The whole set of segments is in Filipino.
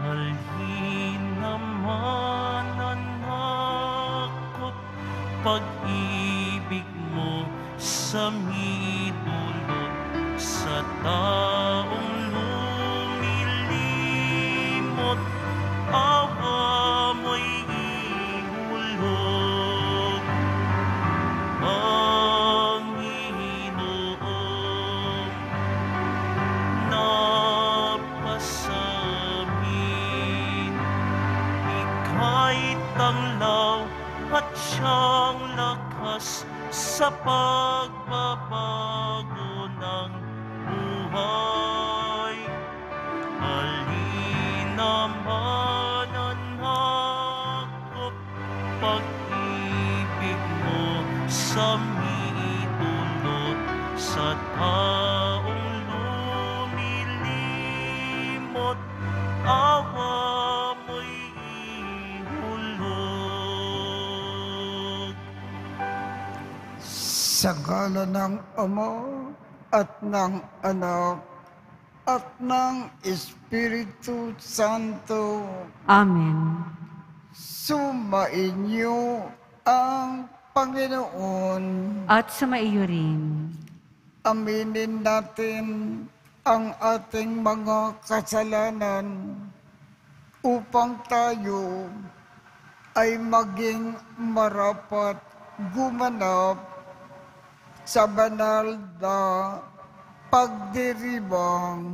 Halin naman anak pag-ibig mo sa midulot sa taong lumilimot, awa mo'y ihulog. Panginoon, napasamin, ika'y tanglaw at siyang lakas sa pagbabago ng buhay. Halin naman anak, pag-ibig mo sa midulot sa taong lumilimot, awa mo'y ihulog. Sa ngalan ng Ama at ng Anak at ng Espiritu Santo. Amen. Sumainyo ang Panginoon. At sumaiyo rin. Aminin natin ang ating mga kasalanan upang tayo ay maging marapat gumanap sa banal na pagdiribang.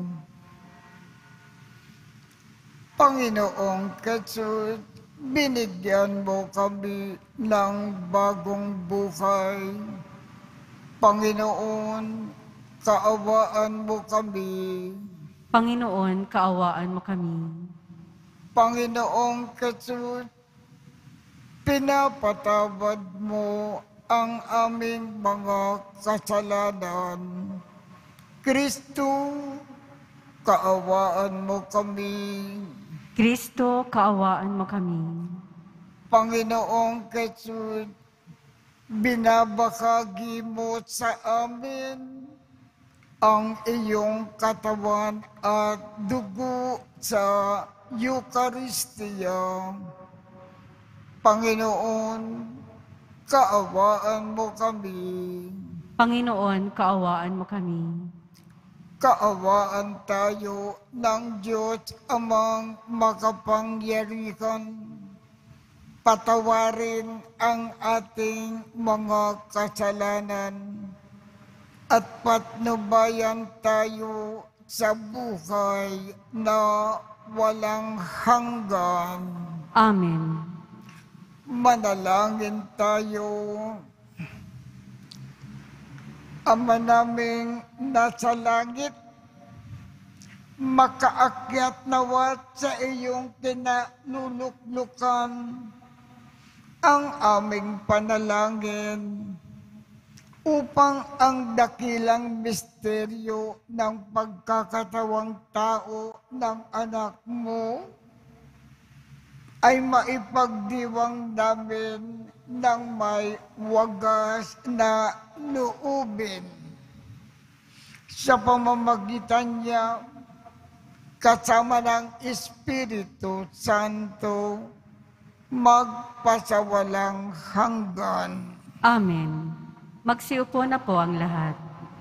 Panginoong Jesus, binigyan mo kami ng bagong buhay. Panginoon, kaawaan mo kami. Panginoon, kaawaan mo kami. Panginoong Jesus, pinapatawad mo ang aming mga kasalanan. Kristo, kaawaan mo kami. Kristo, kaawaan mo kami. Panginoong Jesus, binabahagi mo sa amin ang iyong katawan at dugo sa Eucharistia. Panginoon, kaawaan mo kami. Panginoon, kaawaan mo kami. Kaawaan tayo ng Diyos amang makapangyarihan. Patawarin ang ating mga kasalanan at patnubayan tayo sa buhay na walang hanggan. Amen. Manalangin tayo. Ama naming nasa langit, makaakyat nawa sa iyong kinaluluklukan ang aming panalangin upang ang dakilang misteryo ng pagkakatawang tao ng anak mo ay maipagdiwang namin ng may wagas na loobin. Sa pamamagitan niya, kasama ng Espiritu Santo, magpasawalang hanggan. Amen. Magsiupo na po ang lahat.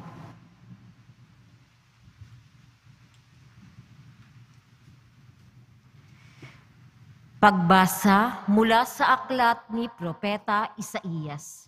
Pagbasa mula sa aklat ni Propeta Isaías.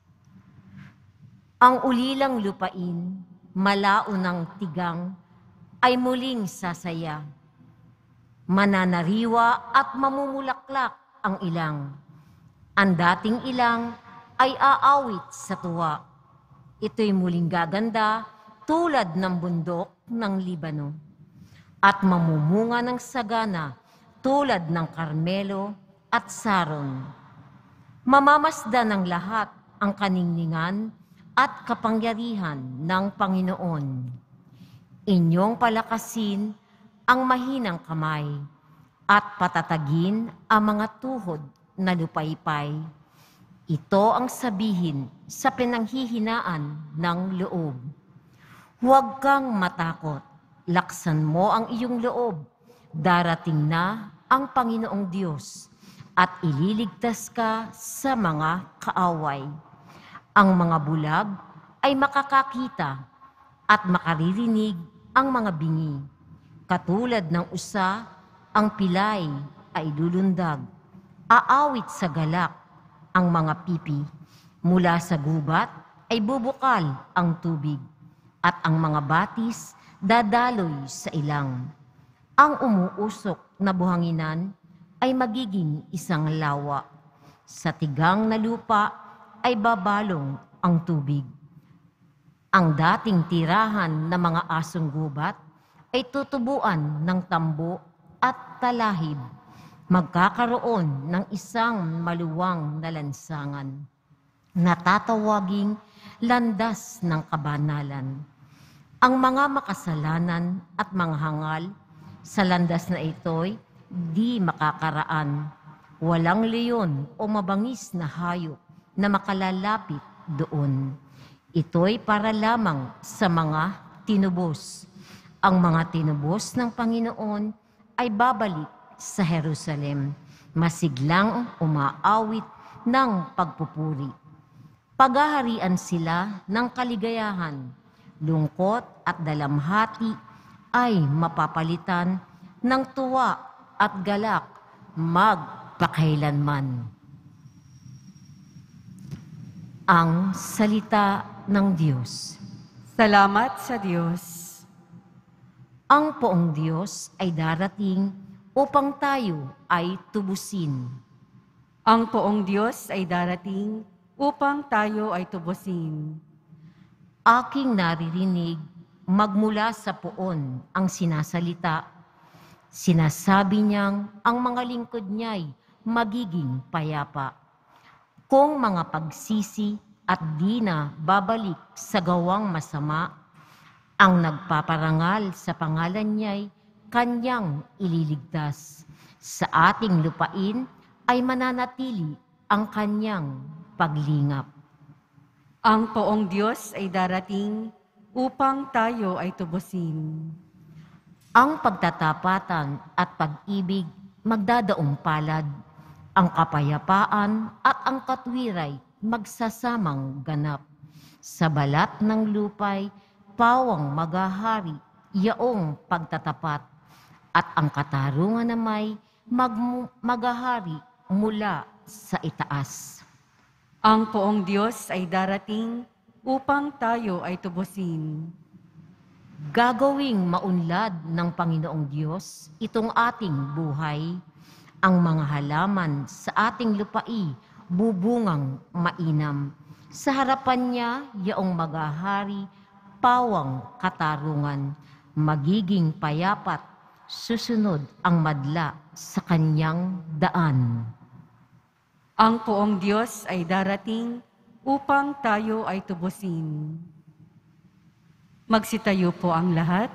Ang ulilang lupain, malaunang tigang, ay muling sasaya. Mananariwa at mamumulaklak ang ilang. Ang dating ilang ay aawit sa tuwa. Ito'y muling gaganda tulad ng bundok ng Libano. At mamumunga ng sagana tulad ng Karmelo at Saron. Mamamasdan ng lahat ang kaningningan at kapangyarihan ng Panginoon. Inyong palakasin ang mahinang kamay at patatagin ang mga tuhod na lupaypay. Ito ang sabihin sa pinanghihinaan ng loob. Huwag kang matakot, laksan mo ang iyong loob darating na ang Panginoong Diyos at ililigtas ka sa mga kaaway. Ang mga bulag ay makakakita at makaririnig ang mga bingi. Katulad ng usa, ang pilay ay lulundag. Aawit sa galak ang mga pipi. Mula sa gubat ay bubukal ang tubig at ang mga batis dadaloy sa ilang. Ang umuusok na buhanginan ay magiging isang lawa. Sa tigang na lupa ay babalong ang tubig. Ang dating tirahan ng mga asong gubat ay tutubuan ng tambo at talahib. Magkakaroon ng isang maluwang na lansangan na tatawaging landas ng kabanalan. Ang mga makasalanan at mga hangal sa landas na ito'y di makakaraan. Walang leon o mabangis na hayop na makalalapit doon. Ito'y para lamang sa mga tinubos. Ang mga tinubos ng Panginoon ay babalik sa Jerusalem, masiglang umaawit ng pagpupuri. Paghaharian sila ng kaligayahan, lungkot at dalamhati ay mapapalitan ng tuwa at galak magpakailanman. Ang salita ng Diyos. Salamat sa Diyos. Ang poong Diyos ay darating upang tayo ay tubusin. Ang poong Diyos ay darating upang tayo ay tubusin. Aking naririnig magmula sa poon ang sinasalita. Sinasabi niyang ang mga lingkod niya'y magiging payapa. Kung mga pagsisi at di na babalik sa gawang masama, ang nagpaparangal sa pangalan niya'y kanyang ililigtas. Sa ating lupain ay mananatili ang kanyang paglingap. Ang poong Diyos ay darating upang tayo ay tubusin. Ang pagtatapatan at pag-ibig magdadaong palad. Ang kapayapaan at ang katwiray magsasamang ganap. Sa balat ng lupay, pawang magahari, yaong pagtatapat. At ang katarungan na may magahari mula sa itaas. Ang poong Diyos ay darating upang tayo ay tubusin. Gagawing maunlad ng Panginoong Diyos itong ating buhay. Ang mga halaman sa ating lupai bubungang mainam. Sa harapan niya, yaong magahari, pawang katarungan, magiging payapat, susunod ang madla sa kanyang daan. Ang poong Diyos ay darating upang tayo ay tubusin. Magsitayo po ang lahat.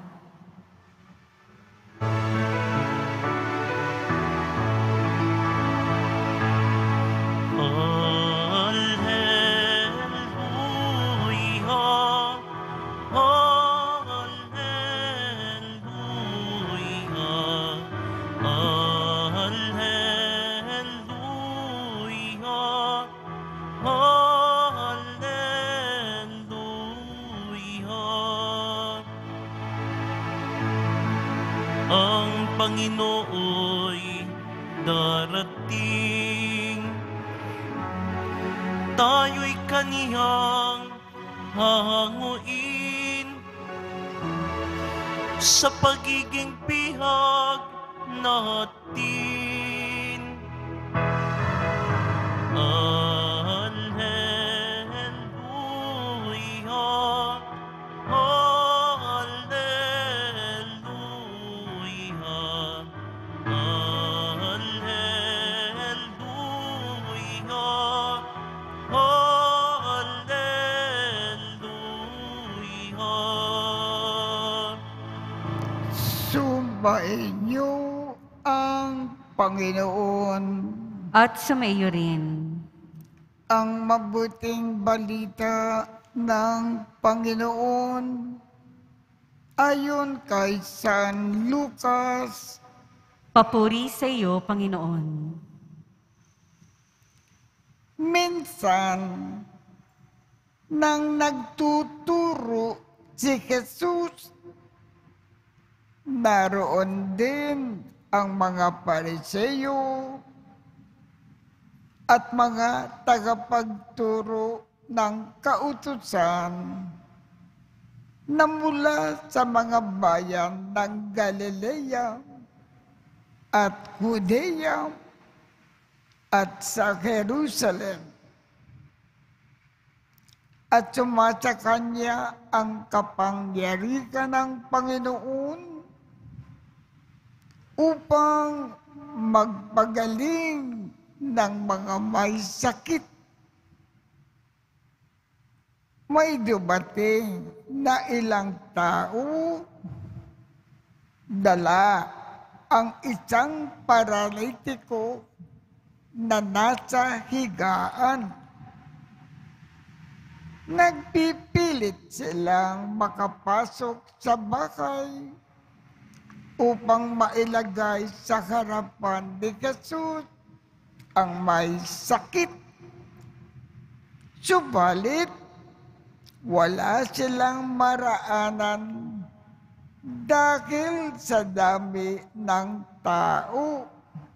Ang Panginooy darating, tayo'y kaniyang hahanguin sa pagiging bihag natin. Alleluia, Sumbain niyo ang Panginoon. At sumaiyo rin. Ang mabuting balita ng Panginoon ayon kay San Lucas. Papuri sa iyo, Panginoon. Minsan, nang nagtuturo si Jesus, naroon din ang mga Pariseo at mga tagapagturo ng kautusan na mula sa mga bayan ng Galilea at Judea at sa Jerusalem. At sumasa kanya ang kapangyarihan ng Panginoon upang magpagaling ng mga may sakit. May dumating na ilang tao, dala ang isang paralitiko na nasa higaan. Nagpipilit silang makapasok sa bahay upang mailagay sa harapan ni Jesus ang may sakit. Subalit, wala silang maraanan dahil sa dami ng tao.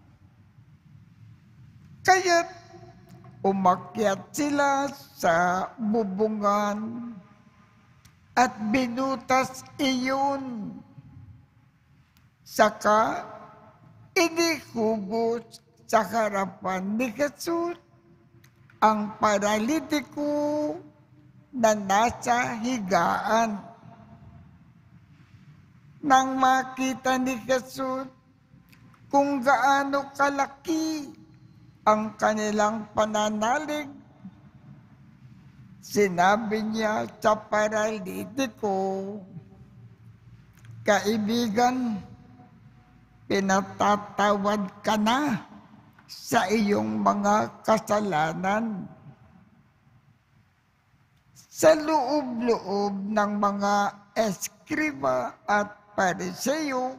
Kaya't umakyat sila sa bubungan at binutas iyon. Saka inihugos sa harapan ni Jesus ang paralitiko na nasa higaan. Nang makita ni Jesus kung gaano kalaki ang kanilang pananalig, sinabi niya sa paralitiko, "Kaibigan, pinatatawad ka na sa iyong mga kasalanan." Sa loob-loob ng mga eskriba at pariseo,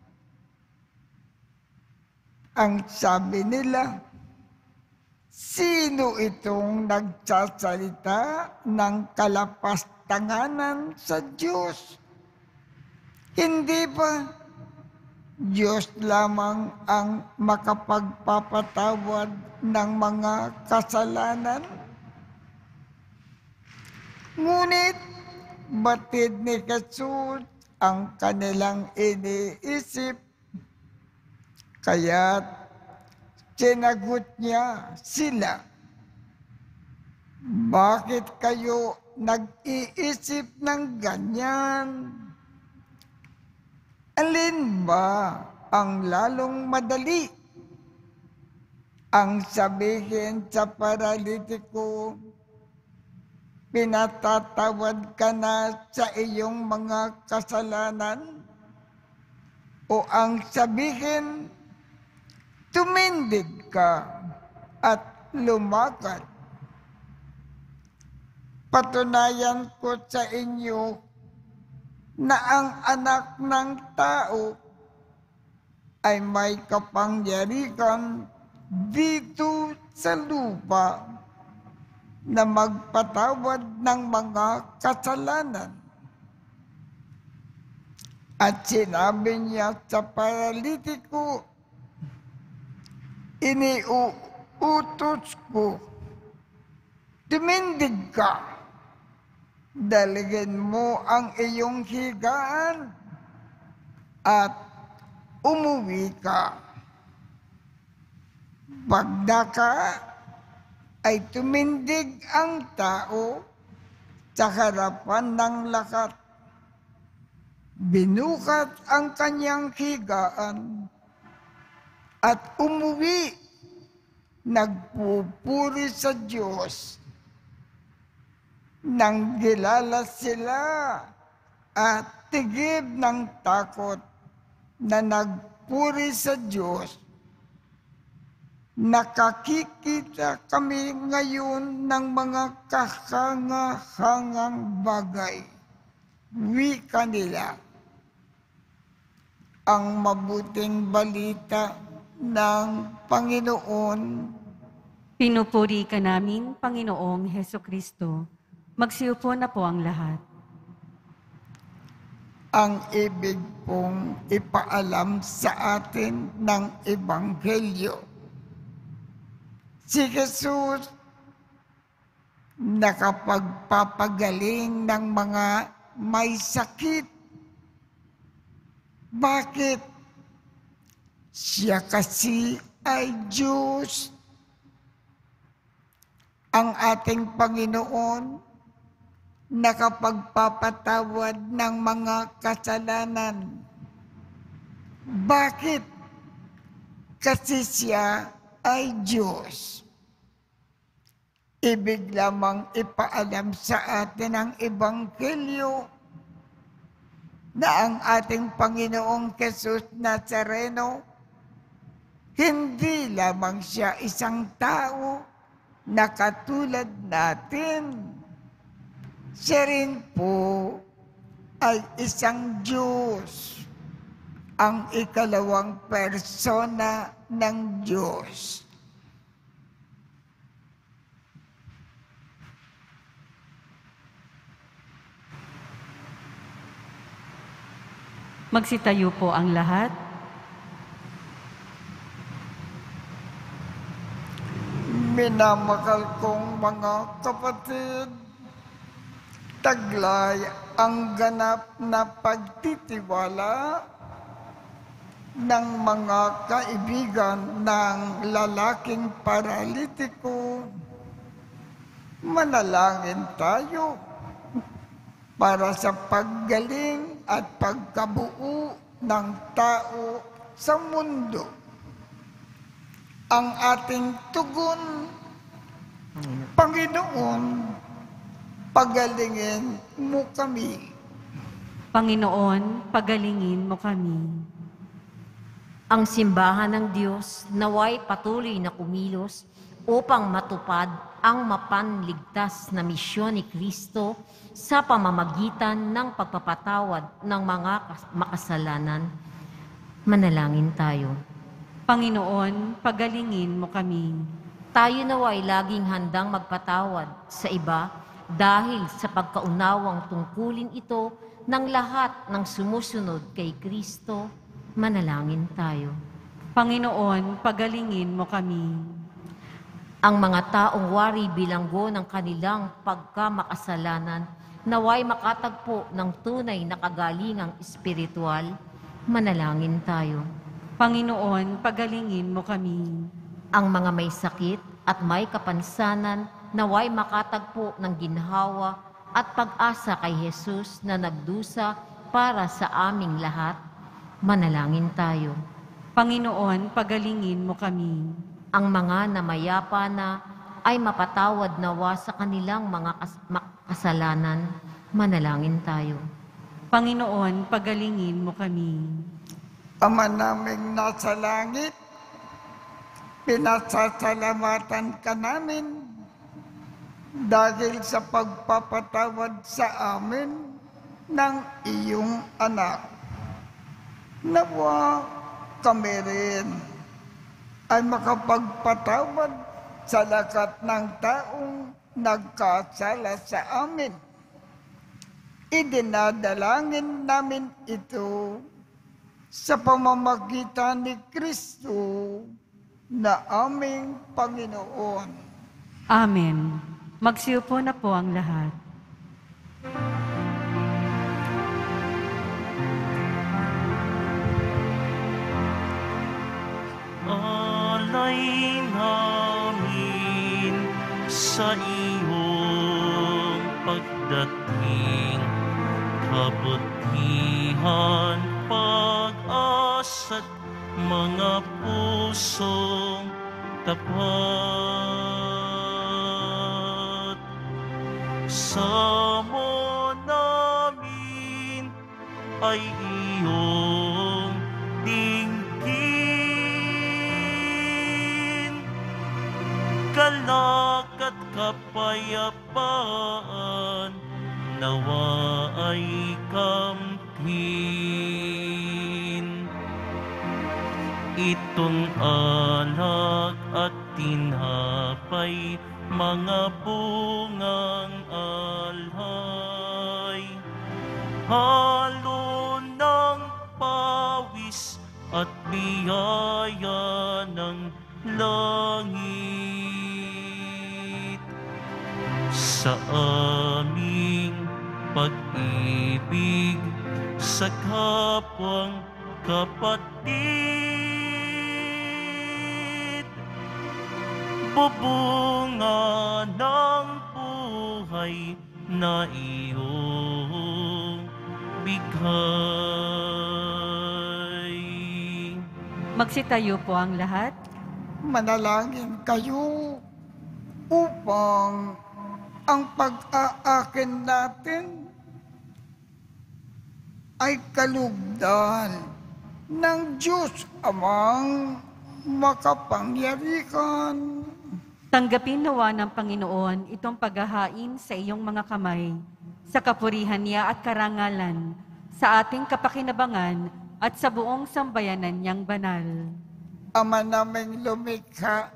ang sabi nila, "Sino itong nagsasalita ng kalapastanganan sa Diyos? Hindi ba Diyos lamang ang makapagpapatawad ng mga kasalanan?" Ngunit batid ni Jesus ang kanilang iniisip, kaya't sinagot niya sila, "Bakit kayo nag-iisip ng ganyan? Alin ba ang lalong madali? Ang sabihin sa paralitiko, 'Pinatatawad ka na sa iyong mga kasalanan'? O ang sabihin, 'Tumindig ka at lumakad'? Patunayan ko sa inyo na ang Anak ng Tao ay may kapangyarihan dito sa lupa na magpatawad ng mga kasalanan." At sinabi niya sa paralitiko, "Iniuutos ko, tumindig ka, dalhin mo ang iyong higaan at umuwi ka." Pagdaka ay tumindig ang tao sa harapan ng lahat. Binukat ang kanyang higaan at umuwi, nagpupuri sa Diyos. Nang gilala sila at tigib ng takot na nagpuri sa Diyos, nakakikita kami ngayon ng mga kahanga-hangang bagay. Wika nila, ang mabuting balita ng Panginoon. Pinupuri ka namin, Panginoong Heso Kristo. Magsiupo na po ang lahat. Ang ibig pong ipaalam sa atin ng Ebanghelyo. Si Jesus nakapagpapagaling ng mga may sakit. Bakit? Siya kasi ay Diyos. Ang ating Panginoon nakapagpapatawad ng mga kasalanan. Bakit? Kasi siya ay Diyos. Ibig lamang ipaalam sa atin ang Ebanghelyo na ang ating Panginoong Jesus Nazareno, hindi lamang siya isang tao na katulad natin. Siya rin po ay isang Diyos, ang ikalawang persona ng Diyos. Magsitayo po ang lahat. Minamahal kong mga kapatid, taglay ang ganap na pagtitiwala ng mga kaibigan ng lalaking paralitiko. Manalangin tayo para sa paggaling at pagkabuo ng tao sa mundo. Ang ating tugon, Panginoon, pagalingin mo kami. Panginoon, pagalingin mo kami. Ang simbahan ng Diyos naway patuloy na kumilos upang matupad ang mapanligtas na misyon ni Kristo sa pamamagitan ng pagpapatawad ng mga makasalanan. Manalangin tayo. Panginoon, pagalingin mo kami. Tayo naway laging handang magpatawad sa iba dahil sa pagkaunawang tungkulin ito ng lahat ng sumusunod kay Kristo. Manalangin tayo. Panginoon, pagalingin mo kami. Ang mga taong wari bilanggo ng kanilang pagkamakasalanan, naway makatagpo ng tunay na kagalingang espiritual. Manalangin tayo. Panginoon, pagalingin mo kami. Ang mga may sakit at may kapansanan, naway makatagpo ng ginhawa at pag-asa kay Jesus na nagdusa para sa aming lahat. Manalangin tayo. Panginoon, pagalingin mo kami. Ang mga namayapa na ay mapatawad nawa sa kanilang mga kasalanan. Manalangin tayo. Panginoon, pagalingin mo kami. Ama naming nasa langit, pinasasalamatan ka namin dahil sa pagpapatawad sa amin ng iyong anak. Nawa kami rin ay makapagpatawad sa lahat ng taong nagkasala sa amin. Idinadalangin namin ito sa pamamagitan ni Kristo na aming Panginoon. Amen. Magsiupo na po ang lahat. Alay namin sa iyong pagdating, kabutihan, pag-asa't mga pusong tapat. Samo namin ay iyong dinggin, galak at kapayapaan nawa ay kamtin. itong alak at tinapay, mga bungang alay. Halo ng pawis at biyaya ng langit. Sa aming pag-ibig sa kapwang kapatid, bubunga ng buhay na iyong bigay. Magsitayo po ang lahat. Manalangin kayo upang ang pag-aakin natin ay kalugdan ng Diyos Amang makapangyarihan. Tanggapin nawa ng Panginoon itong paghahain sa iyong mga kamay, sa kapurihan niya at karangalan, sa ating kapakinabangan at sa buong sambayanan niyang banal. Ama naming lumikha,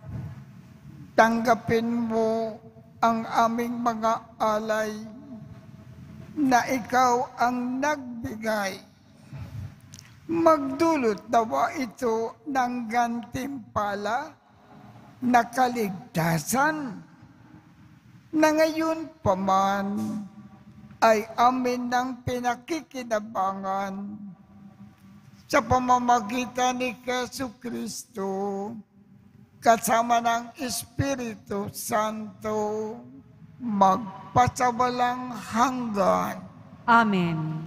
tanggapin mo ang aming mga alay na ikaw ang nagbigay. Magdulot nawa ito ng gantimpala na kaligtasan na ngayon pa man ay amin ng pinakikinabangan sa pamamagitan ni Jesucristo kasama ng Espiritu Santo magpasawalang hanggan. Amen.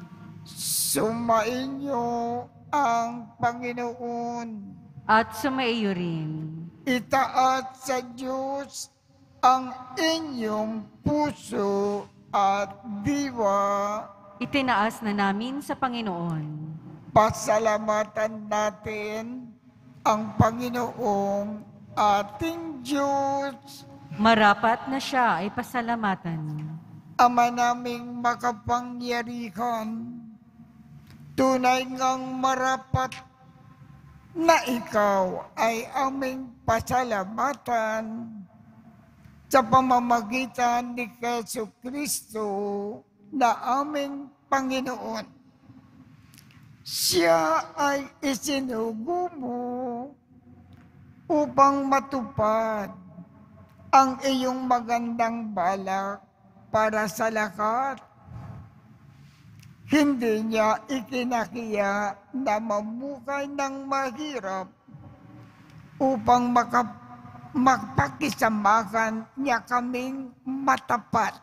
Sumainyo ang Panginoon. At sumaiyo rin. Itaat sa Diyos ang inyong puso at diwa. Itinaas na namin sa Panginoon. Pasalamatan natin ang Panginoong ating Diyos. Marapat na siya ay pasalamatan. Ama naming makapangyarihan, tunay ngang marapat na ikaw ay aming pasalamatan sa pamamagitan ni Jesucristo na aming Panginoon. Siya ay isinugo mo upang matupad ang iyong magandang balak para sa lahat. Hindi niya ikinakiya na mamukay ng mahirap upang magpakisamahan niya kaming matapat.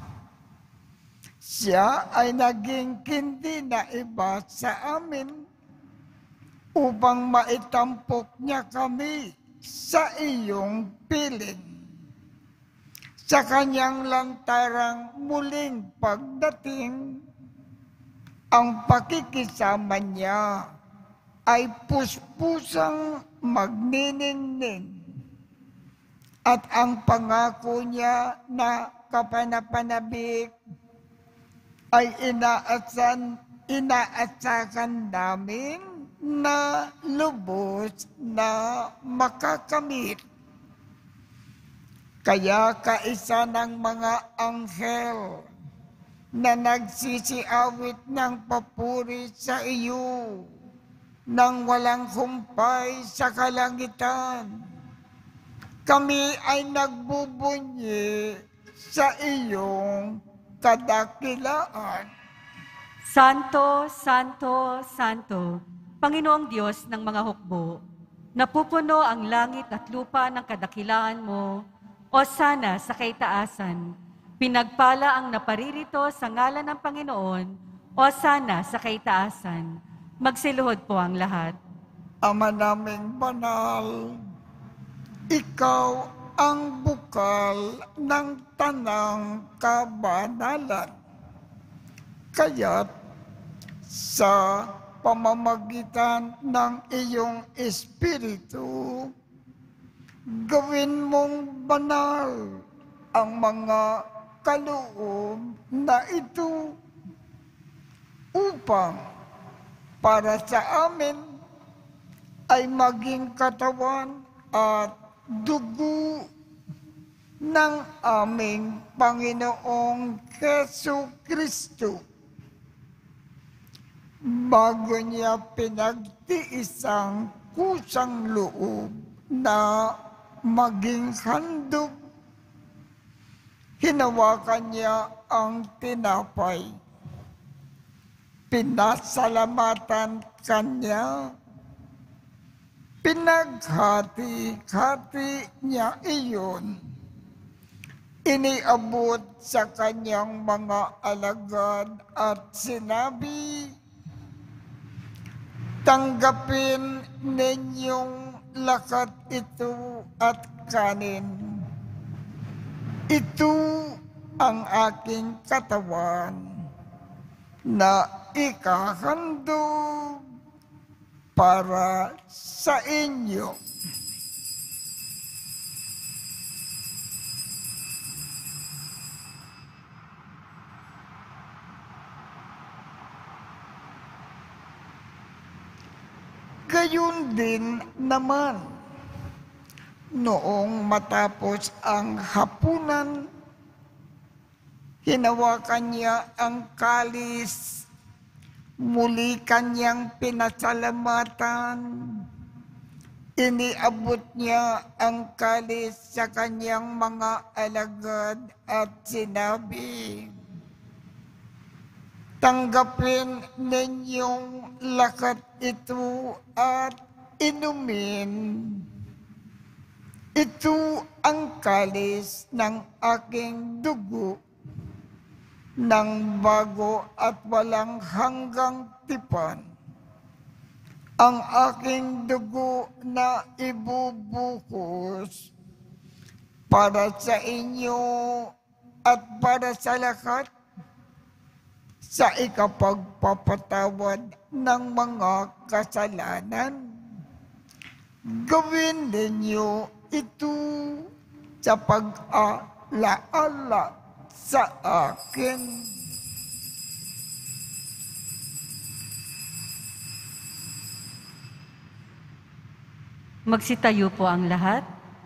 Siya ay naging kindi na iba sa amin upang maitampok niya kami sa iyong piling. Sa kanyang lantarang muling pagdating, ang pakikisama niya ay puspusang magniningning at ang pangako niya na kapanapanabik ay inaasakan namin na lubos na makakamit. Kaya kaisa ng mga anghel na nagsisiawit ng papuri sa iyo nang walang humpay sa kalangitan, kami ay nagbubunyi sa iyong kadakilaan. Santo, Santo, Santo, Panginoong Diyos ng mga hukbo, napupuno ang langit at lupa ng kadakilaan mo, o sana sa kaitaasan, pinagpala ang naparirito sa ngalan ng Panginoon, o sana sa kaitaasan. Magsiluhod po ang lahat. Ama naming banal, ikaw ang bukal ng tanang kabanalan. Kaya't sa pamamagitan ng iyong Espiritu, gawin mong banal ang mga kaloob na ito upang para sa amin ay maging katawan at dugo ng aming Panginoong Keso Kristo. Bago niya pinagtiis ang kusang loob na maging handog, hinawakan niya ang tinapay. Pinasalamatan kanya, pinaghati-hati niya iyon. Iniabot sa kanyang mga alagad at sinabi, "Tanggapin ninyong lakat ito at kanin. Ito ang aking katawan na ikahandog para sa inyo." Gayun din naman, noong matapos ang hapunan, hinawakan niya ang kalis, muli kanyang pinasalamatan. Iniabot niya ang kalis sa kanyang mga alagad at sinabi, "Tanggapin ninyong lakat ito at inumin. Ito ang kalis ng aking dugo ng bago at walang hanggang tipan. Ang aking dugo na ibubuhos para sa inyo at para sa lahat sa ikapagpapatawad ng mga kasalanan. Gawin ninyo ito sa pag-alaala sa akin." Magsitayo po ang lahat.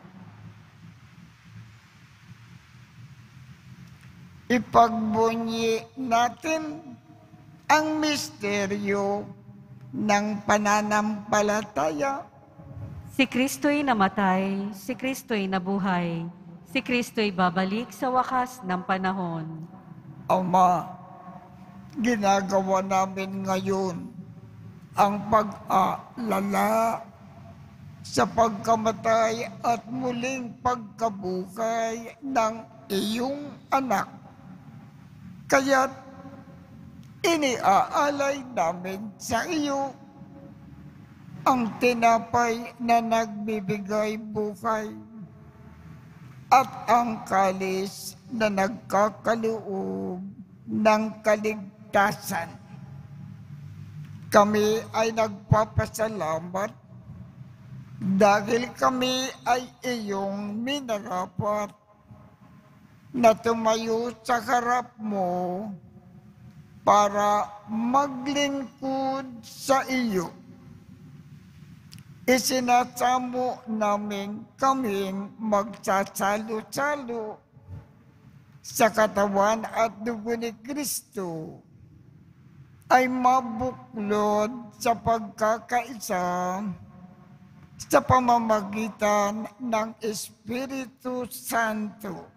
Ipagbunyi natin ang misteryo ng pananampalataya. Si Kristo'y namatay, si Kristo'y nabuhay, si Kristo'y babalik sa wakas ng panahon. Ama, ginagawa namin ngayon ang pag-aalala sa pagkamatay at muling pagkabuhay ng iyong anak. Kaya't iniaalay namin sa iyo ang tinapay na nagbibigay buhay at ang kalis na nagkakaloob ng kaligtasan. Kami ay nagpapasalamat dahil kami ay iyong minarapat na tumayo sa harap mo para maglingkod sa iyo. Isinasamo namin kaming magsasalo-salo sa katawan at dugo ni Kristo ay mabuklod sa pagkakaisa sa pamamagitan ng Espiritu Santo.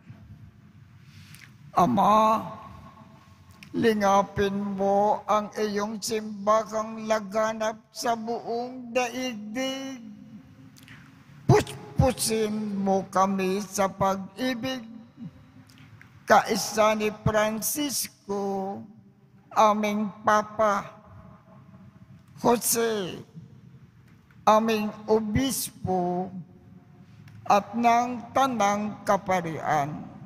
Ama, lingapin mo ang iyong simbahang laganap sa buong daigdig. Puspusin mo kami sa pag-ibig. Kaisa ni Francisco, aming Papa, Jose, aming Obispo, at ng Tanang Kaparian.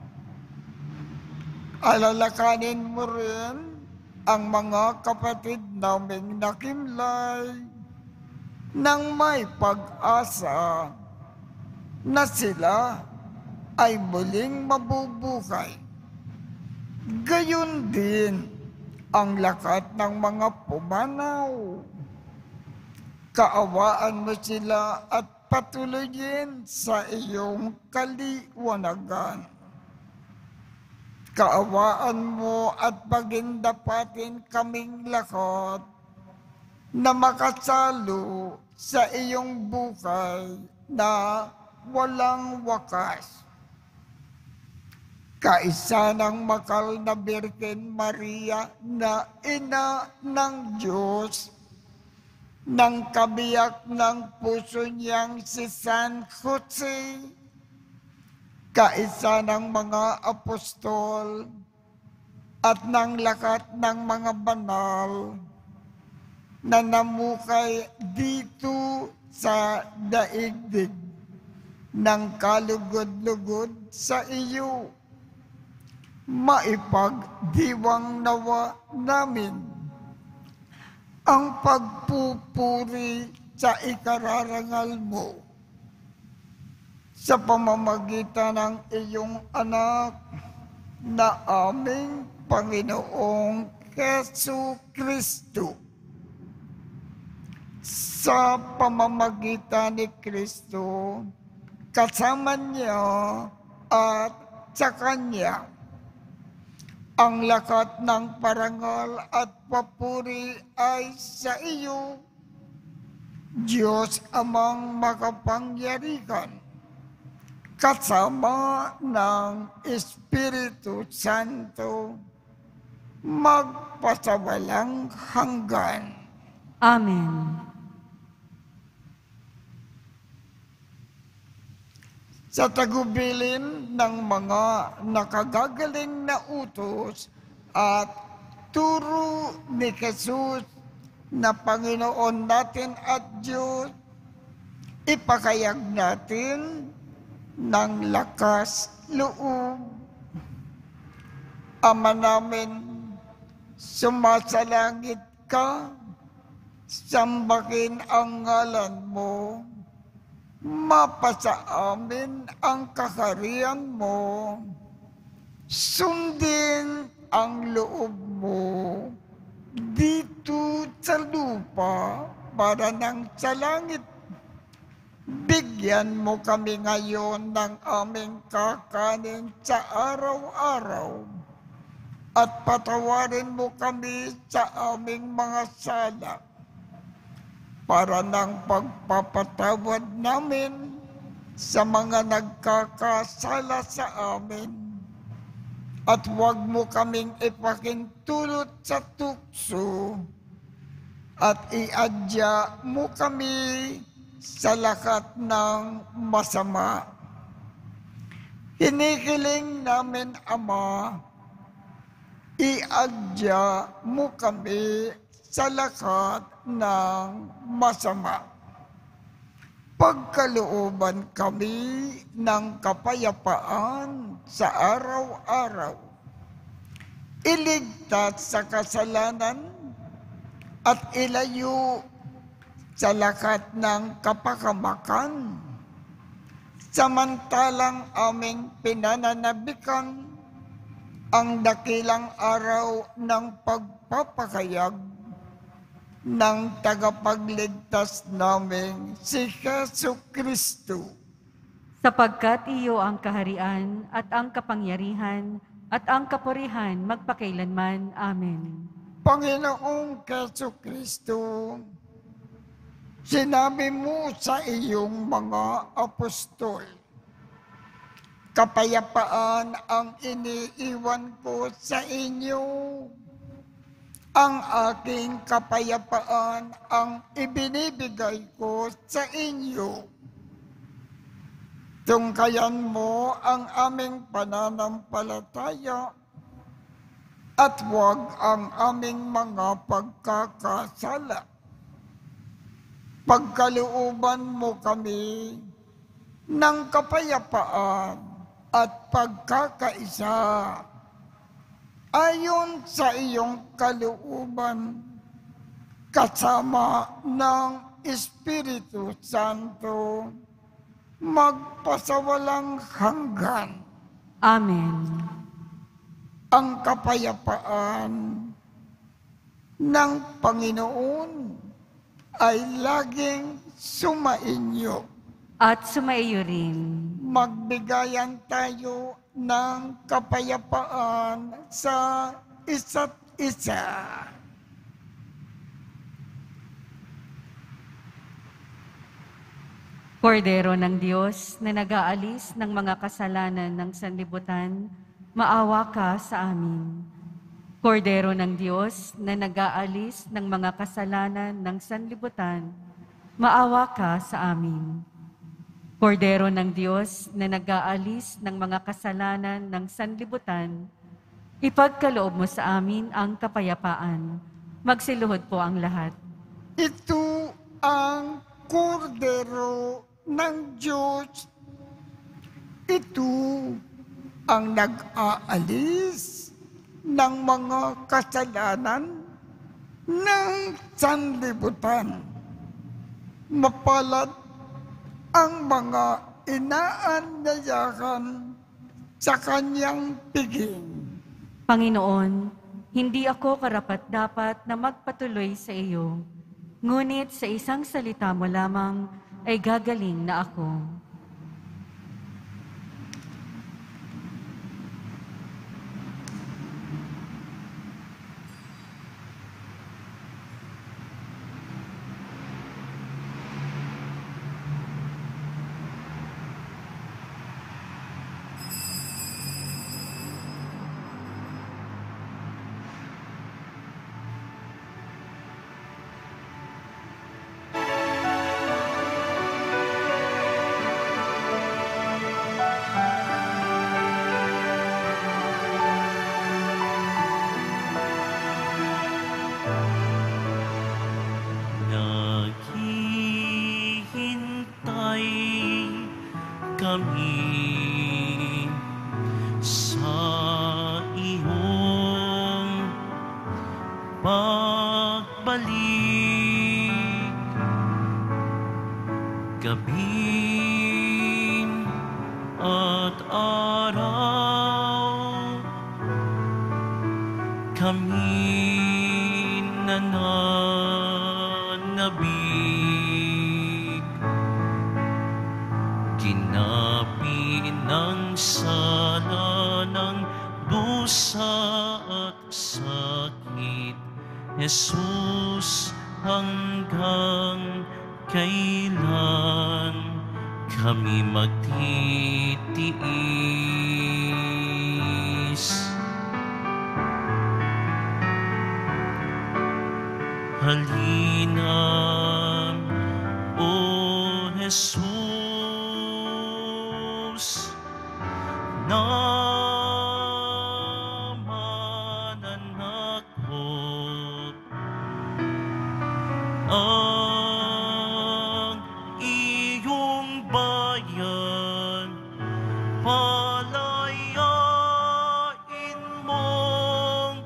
Alalakanin mo rin ang mga kapatid naming nakimlay nang may pag-asa na sila ay muling mabubuhay. Gayon din ang lakat ng mga pumanaw. Kaawaan mo sila at patuloyin sa iyong kaliwanagan. Kaawaan mo at pagindapatin kaming lahat na makasalo sa iyong buhay na walang wakas. Kaisa ng makal na Birhen Maria na ina ng Diyos, ng kabiyak ng puso niyang si San Jose, kaisa ng mga apostol at ng lahat ng mga banal na namukay dito sa daigdig ng kalugod-lugod sa iyo. Maipagdiwang nawa namin ang pagpupuri sa ikararangal mo sa pamamagitan ng iyong anak na aming Panginoong Hesu Kristo. Sa pamamagitan ni Kristo, kasama niya at sa Kanya, ang lakat ng parangal at papuri ay sa iyo, Diyos Amang makapangyarihan, kasama ng Espiritu Santo, magpasawalang hanggan. Amen. Sa tagubilin ng mga nakagagaling na utos at turo ni Jesus na Panginoon natin at Diyos, ipakayag natin ng lakas loob. Ama namin, sumasalangit ka, sambahin ang ngalan mo, mapasa amin ang kaharian mo, sundin ang loob mo dito sa lupa para nang sa langit. Bigyan mo kami ngayon ng aming kakanin sa araw-araw at patawarin mo kami sa aming mga sala para ng pagpapatawad namin sa mga nagkakasala sa amin. At huwag mo kaming ipakintulot sa tukso at iadya mo kami sa lahat ng masama. Hinihiling namin, Ama, iadya mo kami sa lahat ng masama. Pagkalooban kami ng kapayapaan sa araw-araw. Iligtas sa kasalanan at ilayo sa lahat ng kapakamakan. Samantalang aming pinananabikan ang dakilang araw ng pagpapakayag ng tagapagligtas namin si Hesu Kristo. Sapagkat iyo ang kaharian at ang kapangyarihan at ang kapurihan magpakailanman. Amen. Panginoong Hesu Kristo, sinabi mo sa iyong mga apostol, kapayapaan ang iniiwan ko sa inyo. Ang aking kapayapaan ang ibinibigay ko sa inyo. Tungkayan mo ang aming pananampalataya at huwag ang aming mga pagkakasala. Pagkalooban mo kami ng kapayapaan at pagkakaisa ayon sa iyong kalooban, kasama ng Espiritu Santo, magpasawalang hanggan. Amen. Ang kapayapaan ng Panginoon ay laging sumainyo. At sumaiyo rin. Magbigayan tayo ng kapayapaan sa isa't isa. Kordero ng Diyos na nag-aalis ng mga kasalanan ng sanlibutan, maawa ka sa amin. Kordero ng Diyos na nag-aalis ng mga kasalanan ng sanlibutan, maawa ka sa amin. Kordero ng Diyos na nag-aalis ng mga kasalanan ng sanlibutan, ipagkaloob mo sa amin ang kapayapaan. Magsiluhod po ang lahat. Ito ang kordero ng Diyos. Ito ang nag-aalis ng mga kasalanan ng sanlibutan. Mapalad ang mga inaanyayahan sa kanyang piging. Panginoon, hindi ako karapat-dapat na magpatuloy sa iyo, ngunit sa isang salita mo lamang ay gagaling na ako. Naghihintay kami sa iyong pagbalik. Gabi at araw kami nananabik, kinapi ng sala ng dusa at sakit. Jesus, hanggang kailan kami magtitiis? Halina, O Jesus, na mananakop ang iyong bayan, palayain mong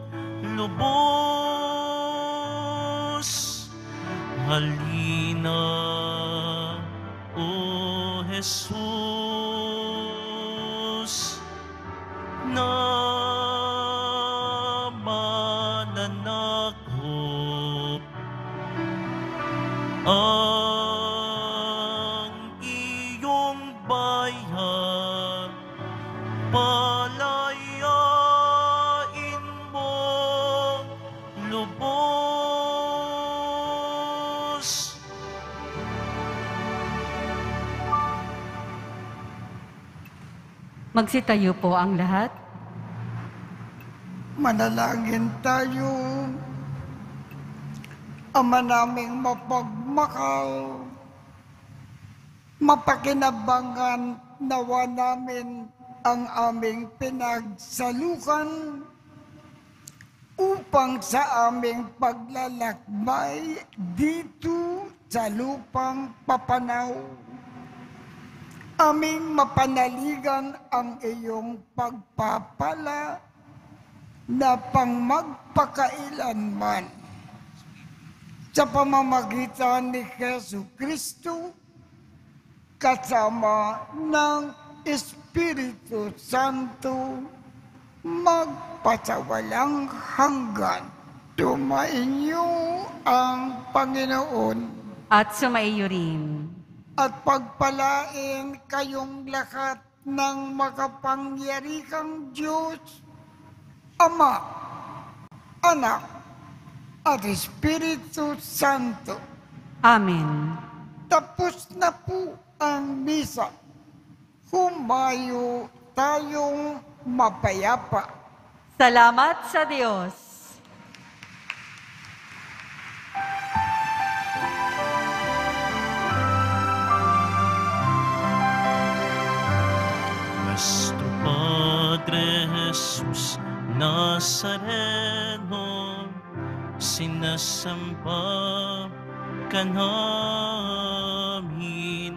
lubos. Halina, O Jesus, na mananakop ang iyong bayan, palayain mong lubos. Magsitayo po ang lahat. Manalangin tayo. Ama naming mapagmahal, mapakinabangan nawa namin ang aming pinagsalukan upang sa aming paglalakbay dito sa lupang Papanaw. Aming mapanaligan ang iyong pagpapala na pangmagpakailanman sa pamamagitan ni Jesu Kristo kasama ng Espiritu Santo magpasawalang hanggan. Tumainyo ang Panginoon. at sumaiyo rin. At pagpalain kayong lahat ng makapangyarihang Diyos, Ama, Anak, at Espiritu Santo. Amen. Tapos na po ang misa. Humayo tayong mapayapa. Salamat sa Diyos. Nuestro Padre Jesus Nazareno, sinasamba ka namin,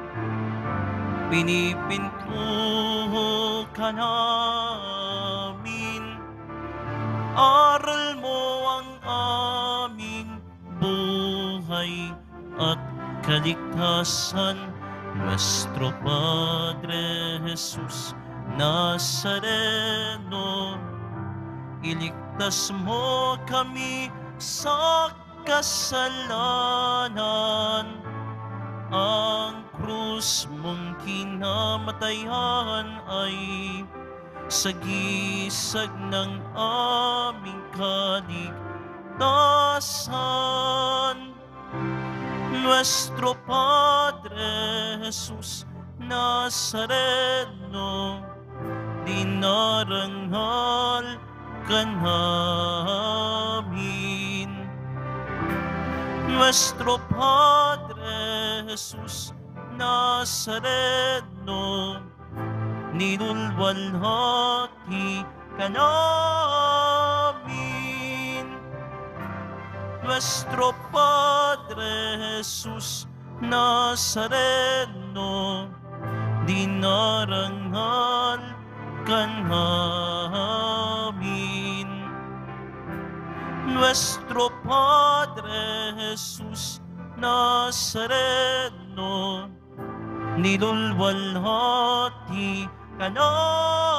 pinipinto ka namin, aral mo ang aming buhay at kaligtasan. Nuestro Padre Jesus Nazareno, iligtas mo kami sa kasalanan. Ang krus mong kinamatayan ay sagisag ng aming kaligtasan. Nuestro Padre Jesus Nazareno, dinarangal ka namin. Nuestro Padre Jesus Nazareno, nilulwalhati ka namin. Nuestro Padre Jesus Nazareno, dinarangal ka namin. Nuestro Padre Jesus Nazareno, nilulwalhati ka namin.